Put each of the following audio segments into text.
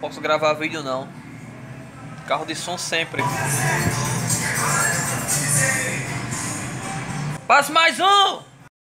posso gravar vídeo não. Carro de som sempre. Passe mais um!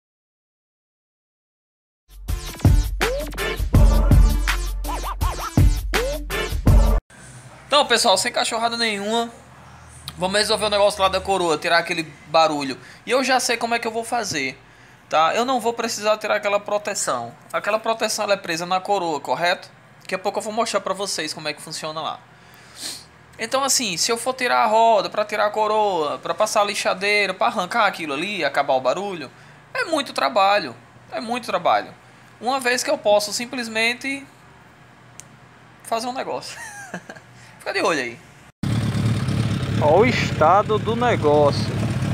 Então, pessoal, sem cachorrada nenhuma, vamos resolver o negócio lá da coroa, tirar aquele barulho. E eu já sei como é que eu vou fazer, tá? Eu não vou precisar tirar aquela proteção. Aquela proteção ela é presa na coroa, correto? Daqui a pouco eu vou mostrar pra vocês como é que funciona lá. Então, assim, se eu for tirar a roda, pra tirar a coroa, pra passar a lixadeira, pra arrancar aquilo ali, acabar o barulho, é muito trabalho. É muito trabalho. Uma vez que eu posso simplesmente fazer um negócio. Fica de olho aí. Olha o estado do negócio.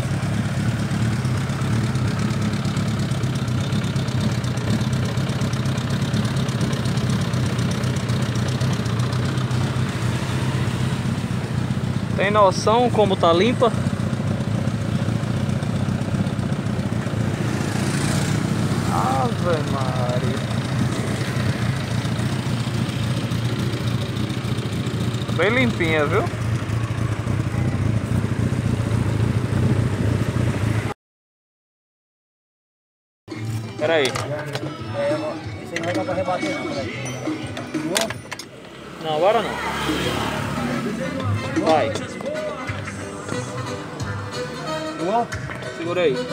Tem noção como tá limpa? Ave Maria. Bem limpinha, viu? Pera aí. Esse não vai dar pra rebater não, né? Não, agora não. Vai. Segura aí.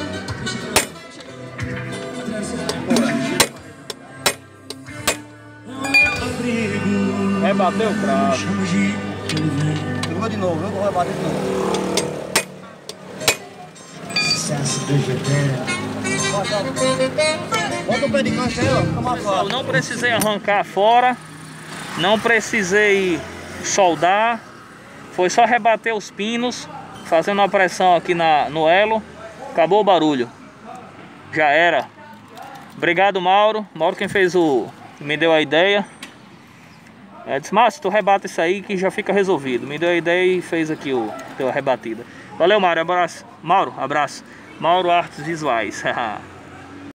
Rebateu o cravo. Segura de novo, eu vou rebater de novo. Sucesso do GTA. Bota o pé de caixa aí, ó. Fica mais Pessoal, fácil. não precisei arrancar fora. Não precisei soldar. Foi só rebater os pinos, fazendo uma pressão aqui no elo. Acabou o barulho. Já era. Obrigado, Mauro. Mauro quem fez me deu a ideia. Disse, Márcio, tu rebata isso aí que já fica resolvido. Me deu a ideia e fez aqui deu a rebatida. Valeu, Mauro. Abraço. Mauro, abraço. Mauro Artes Visuais.